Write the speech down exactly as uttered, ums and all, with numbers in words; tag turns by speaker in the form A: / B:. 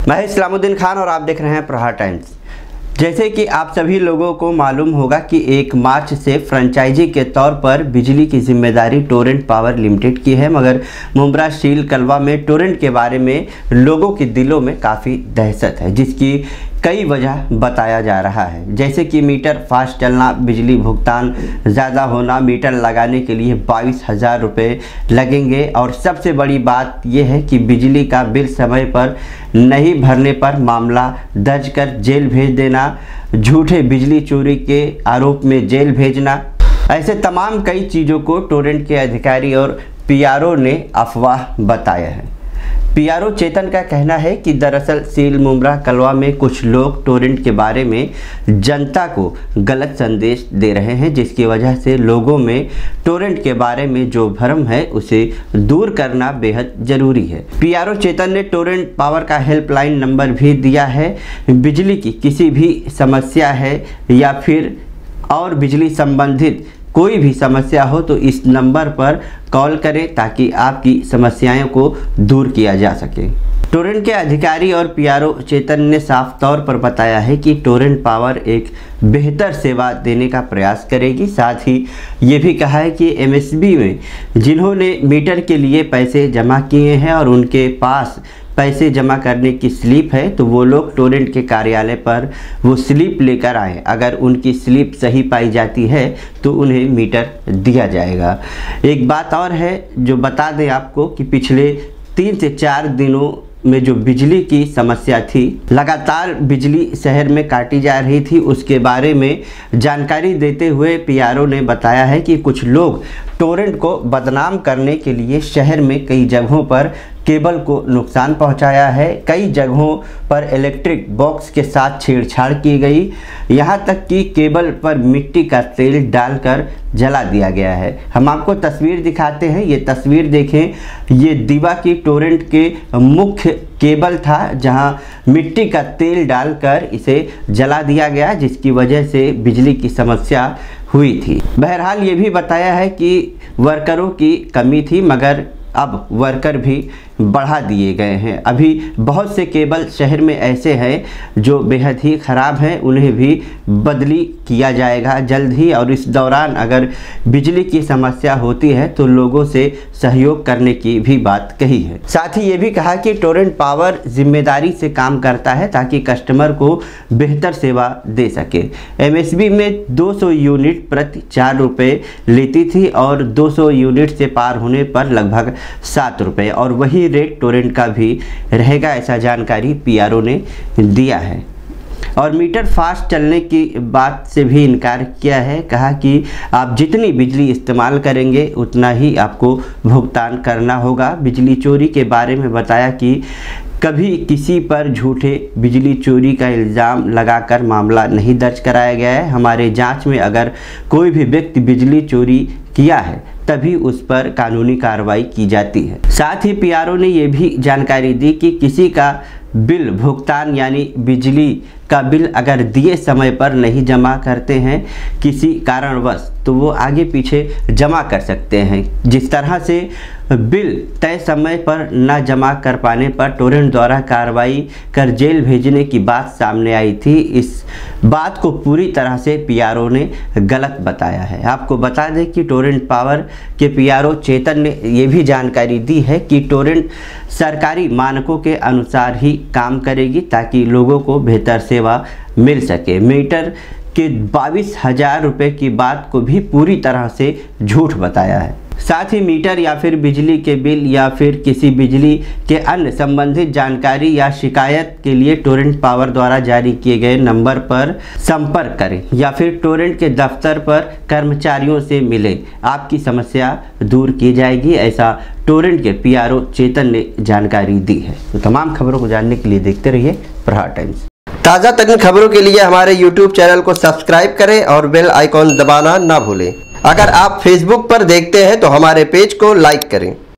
A: मैं इस्लामुद्दीन खान और आप देख रहे हैं प्रहार टाइम्स। जैसे कि आप सभी लोगों को मालूम होगा कि एक मार्च से फ्रेंचाइजी के तौर पर बिजली की जिम्मेदारी टोरेंट पावर लिमिटेड की है, मगर मुंब्रा स्टील कलवा में टोरेंट के बारे में लोगों के दिलों में काफ़ी दहशत है, जिसकी कई वजह बताया जा रहा है। जैसे कि मीटर फास्ट चलना, बिजली भुगतान ज़्यादा होना, मीटर लगाने के लिए बाईस हज़ार रुपये लगेंगे और सबसे बड़ी बात यह है कि बिजली का बिल समय पर नहीं भरने पर मामला दर्ज कर जेल भेज देना, झूठे बिजली चोरी के आरोप में जेल भेजना, ऐसे तमाम कई चीज़ों को टोरेंट के अधिकारी और पीआरओ ने अफवाह बताया है। पीआरओ चेतन का कहना है कि दरअसल सील मुंब्रा कलवा में कुछ लोग टोरेंट के बारे में जनता को गलत संदेश दे रहे हैं, जिसकी वजह से लोगों में टोरेंट के बारे में जो भ्रम है उसे दूर करना बेहद ज़रूरी है। पीआरओ चेतन ने टोरेंट पावर का हेल्पलाइन नंबर भी दिया है। बिजली की किसी भी समस्या है या फिर और बिजली संबंधित कोई भी समस्या हो तो इस नंबर पर कॉल करें ताकि आपकी समस्याओं को दूर किया जा सके। टोरेंट के अधिकारी और पीआरओ चेतन ने साफ तौर पर बताया है कि टोरेंट पावर एक बेहतर सेवा देने का प्रयास करेगी। साथ ही ये भी कहा है कि एमएसबी में जिन्होंने मीटर के लिए पैसे जमा किए हैं और उनके पास पैसे जमा करने की स्लिप है तो वो लोग टोरेंट के कार्यालय पर वो स्लिप लेकर आएँ। अगर उनकी स्लिप सही पाई जाती है तो उन्हें मीटर दिया जाएगा। एक बात और है जो बता दें आपको कि पिछले तीन से चार दिनों में जो बिजली की समस्या थी, लगातार बिजली शहर में काटी जा रही थी, उसके बारे में जानकारी देते हुए पीआरओ ने बताया है कि कुछ लोग टोरेंट को बदनाम करने के लिए शहर में कई जगहों पर केबल को नुकसान पहुंचाया है। कई जगहों पर इलेक्ट्रिक बॉक्स के साथ छेड़छाड़ की गई, यहां तक कि केबल पर मिट्टी का तेल डालकर जला दिया गया है। हम आपको तस्वीर दिखाते हैं, ये तस्वीर देखें। ये दीवा की टोरेंट के मुख्य केबल था जहां मिट्टी का तेल डालकर इसे जला दिया गया, जिसकी वजह से बिजली की समस्या हुई थी। बहरहाल ये भी बताया है कि वर्करों की कमी थी, मगर अब वर्कर भी बढ़ा दिए गए हैं। अभी बहुत से केबल शहर में ऐसे हैं जो बेहद ही ख़राब हैं, उन्हें भी बदली किया जाएगा जल्द ही। और इस दौरान अगर बिजली की समस्या होती है तो लोगों से सहयोग करने की भी बात कही है। साथ ही ये भी कहा कि टोरेंट पावर जिम्मेदारी से काम करता है ताकि कस्टमर को बेहतर सेवा दे सके। एमएसबी में दो सौ यूनिट प्रति चार रुपये लेती थी और दो सौ यूनिट से पार होने पर लगभग सात रुपये, और वही रेट टोरेंट का भी रहेगा, ऐसा जानकारी पीआरओ ने दिया है। और मीटर फास्ट चलने की बात से भी इनकार किया है, कहा कि आप जितनी बिजली इस्तेमाल करेंगे उतना ही आपको भुगतान करना होगा। बिजली चोरी के बारे में बताया कि कभी किसी पर झूठे बिजली चोरी का इल्ज़ाम लगाकर मामला नहीं दर्ज कराया गया है। हमारे जांच में अगर कोई भी व्यक्ति बिजली चोरी किया है तभी उस पर कानूनी कार्रवाई की जाती है। साथ ही पीआरओ ने यह भी जानकारी दी कि किसी का बिल भुगतान यानी बिजली का बिल अगर दिए समय पर नहीं जमा करते हैं किसी कारणवश तो वो आगे पीछे जमा कर सकते हैं। जिस तरह से बिल तय समय पर न जमा कर पाने पर टोरेंट द्वारा कार्रवाई कर जेल भेजने की बात सामने आई थी, इस बात को पूरी तरह से पीआरओ ने गलत बताया है। आपको बता दें कि टोरेंट पावर के पीआरओ चेतन ने ये भी जानकारी दी है कि टोरेंट सरकारी मानकों के अनुसार ही काम करेगी ताकि लोगों को बेहतर सेवा मिल सके। मीटर के बाईस हजार रुपये की बात को भी पूरी तरह से झूठ बताया है। साथ ही मीटर या फिर बिजली के बिल या फिर किसी बिजली के अन्य संबंधित जानकारी या शिकायत के लिए टोरेंट पावर द्वारा जारी किए गए नंबर पर संपर्क करें या फिर टोरेंट के दफ्तर पर कर्मचारियों से मिलें, आपकी समस्या दूर की जाएगी, ऐसा टोरेंट के पीआरओ चेतन ने जानकारी दी है। तो तमाम खबरों को जानने के लिए देखते रहिए प्रहार टाइम्स। ताज़ा तरीन खबरों के लिए हमारे यूट्यूब चैनल को सब्सक्राइब करें और बेल आइकॉन दबाना ना भूलें। अगर आप फेसबुक पर देखते हैं तो हमारे पेज को लाइक करें।